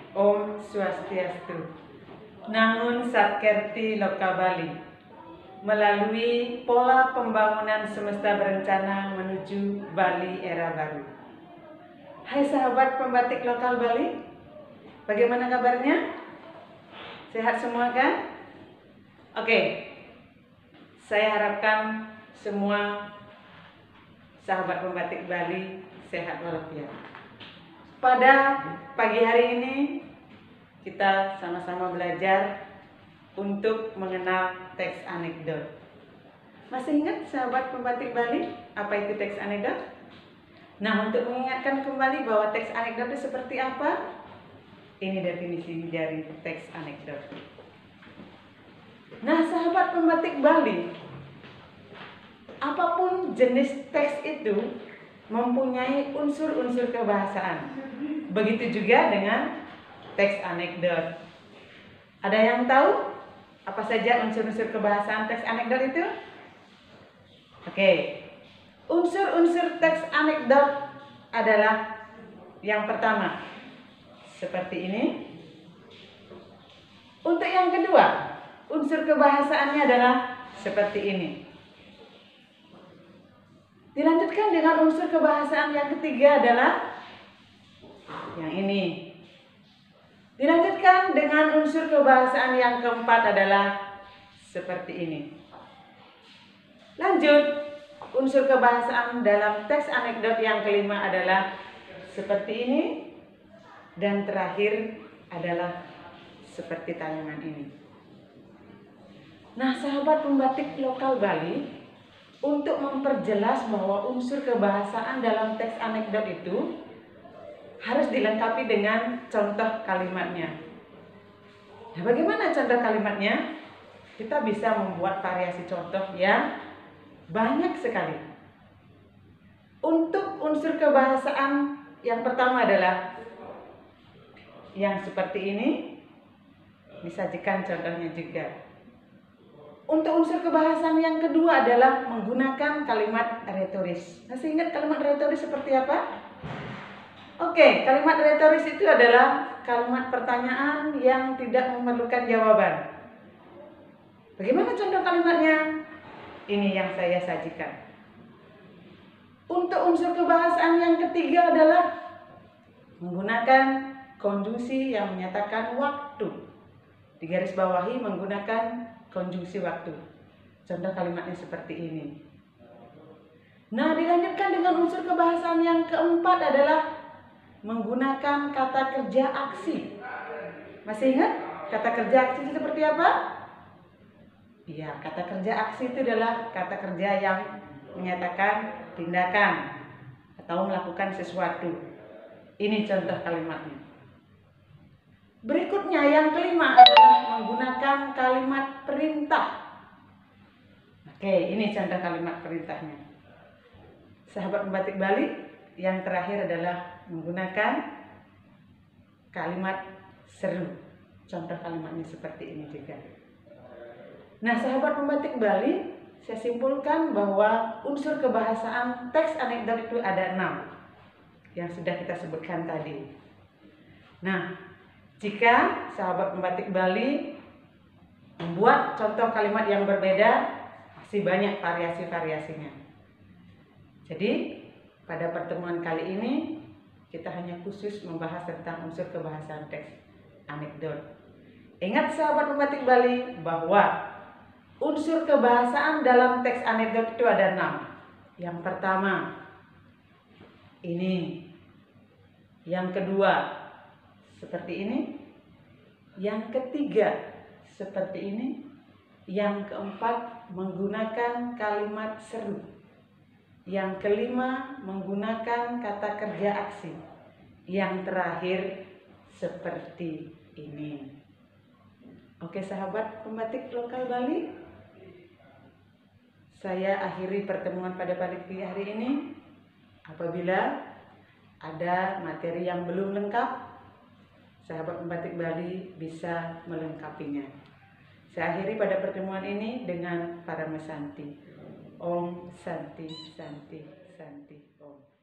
Om Swastiastu. Nangun Satkerti Loka Bali. Melalui pola pembangunan semesta berencana menuju Bali era baru. Hai sahabat pembatik lokal Bali, bagaimana kabarnya? Sehat semua kan? Oke, saya harapkan semua sahabat pembatik Bali sehat walafiat. Pada pagi hari ini kita sama-sama belajar untuk mengenal teks anekdot. Masih ingat sahabat pembatik Bali apa itu teks anekdot? Nah, untuk mengingatkan kembali bahwa teks anekdot itu seperti apa, ini definisi dari teks anekdot. Nah, sahabat pembatik Bali, apapun jenis teks itu mempunyai unsur-unsur kebahasaan. Begitu juga dengan teks anekdot. Ada yang tahu apa saja unsur-unsur kebahasaan teks anekdot itu? Oke. Unsur-unsur teks anekdot adalah yang pertama, seperti ini. Untuk yang kedua, unsur kebahasaannya adalah seperti ini. Dilanjutkan dengan unsur kebahasaan yang ketiga adalah yang ini. Dilanjutkan dengan unsur kebahasaan yang keempat adalah seperti ini. Lanjut, unsur kebahasaan dalam teks anekdot yang kelima adalah seperti ini. Dan terakhir adalah seperti tanaman ini. Nah, sahabat pembatik lokal Bali, untuk memperjelas bahwa unsur kebahasaan dalam teks anekdot itu harus dilengkapi dengan contoh kalimatnya. Nah, bagaimana contoh kalimatnya? Kita bisa membuat variasi contoh yang banyak sekali. Untuk unsur kebahasaan yang pertama adalah yang seperti ini, disajikan contohnya juga. Untuk unsur kebahasaan yang kedua adalah menggunakan kalimat retoris. Masih ingat kalimat retoris seperti apa? Oke, kalimat retoris itu adalah kalimat pertanyaan yang tidak memerlukan jawaban. Bagaimana contoh kalimatnya? Ini yang saya sajikan. Untuk unsur kebahasaan yang ketiga adalah menggunakan konjungsi yang menyatakan waktu. Digaris bawahi menggunakan konjungsi waktu. Contoh kalimatnya seperti ini. Nah, dilanjutkan dengan unsur kebahasaan yang keempat adalah menggunakan kata kerja aksi. Masih ingat kata kerja aksi itu seperti apa? Iya, kata kerja aksi itu adalah kata kerja yang menyatakan tindakan atau melakukan sesuatu. Ini contoh kalimatnya. Berikutnya yang kelima adalah menggunakan kalimat perintah. Oke, ini contoh kalimat perintahnya. Sahabat pembatik Bali, yang terakhir adalah menggunakan kalimat seru. Contoh kalimatnya seperti ini juga. Nah, sahabat pembatik Bali, saya simpulkan bahwa unsur kebahasaan teks anekdot itu ada 6 yang sudah kita sebutkan tadi. Nah, jika sahabat pembatik Bali membuat contoh kalimat yang berbeda, masih banyak variasi-variasinya. Jadi, pada pertemuan kali ini kita hanya khusus membahas tentang unsur kebahasaan teks anekdot. Ingat sahabat pembatik Bali bahwa unsur kebahasaan dalam teks anekdot itu ada 6. Yang pertama, ini. Yang kedua, seperti ini. Yang ketiga, seperti ini. Yang keempat, menggunakan kalimat seru. Yang kelima, menggunakan kata kerja aksi. Yang terakhir, seperti ini. Oke sahabat pembatik lokal Bali, saya akhiri pertemuan pada pagi hari ini. Apabila ada materi yang belum lengkap, sahabat pembatik Bali bisa melengkapinya. Saya akhiri pada pertemuan ini dengan para mesanti. Om Santi Santi Santi Om.